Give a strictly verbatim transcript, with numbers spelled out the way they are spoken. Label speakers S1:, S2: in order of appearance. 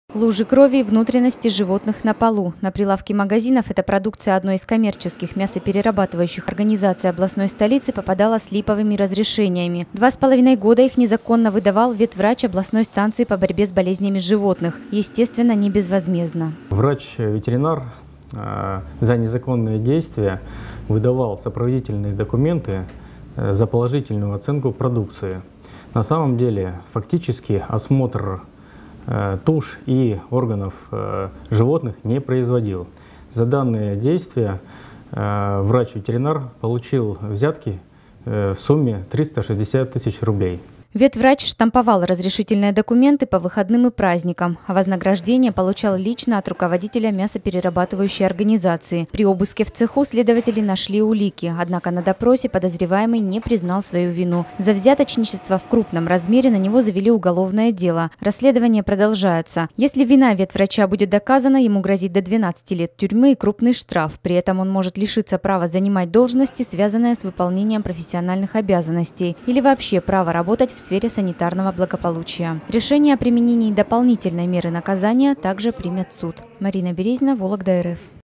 S1: Лужи крови и внутренности животных на полу. На прилавке магазинов эта продукция одной из коммерческих мясоперерабатывающих организаций областной столицы попадала с липовыми разрешениями. Два с половиной года их незаконно выдавал ветврач областной станции по борьбе с болезнями животных. Естественно, не безвозмездно.
S2: Врач-ветеринар э, за незаконные действия выдавал сопроводительные документы э, за положительную оценку продукции. На самом деле, фактически осмотр туш и органов э, животных не производил. За данные действия э, врач-ветеринар получил взятки э, в сумме триста шестьдесят тысяч рублей.
S1: Ветврач штамповал разрешительные документы по выходным и праздникам, а вознаграждение получал лично от руководителя мясоперерабатывающей организации. При обыске в цеху следователи нашли улики, однако на допросе подозреваемый не признал свою вину. За взяточничество в крупном размере на него завели уголовное дело. Расследование продолжается. Если вина ветврача будет доказана, ему грозит до двенадцати лет тюрьмы и крупный штраф. При этом он может лишиться права занимать должности, связанные с выполнением профессиональных обязанностей, или вообще права работать в в сфере санитарного благополучия. Решение о применении дополнительной меры наказания также примет суд. Марина Березина, Вологда эр эф.